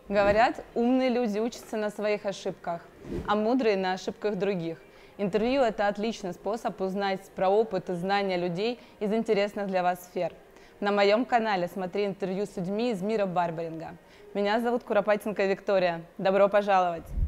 Говорят, умные люди учатся на своих ошибках, а мудрые на ошибках других. Интервью – это отличный способ узнать про опыт и знания людей из интересных для вас сфер. На моем канале смотри интервью с людьми из мира барберинга. Меня зовут Куропатенко Виктория. Добро пожаловать!